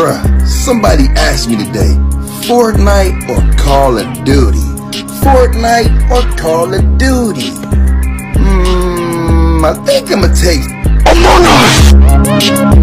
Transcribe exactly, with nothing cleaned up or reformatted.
Bruh, somebody asked me today, Fortnite or Call of Duty? Fortnite or Call of Duty? Hmm, I think I'ma take Among Us!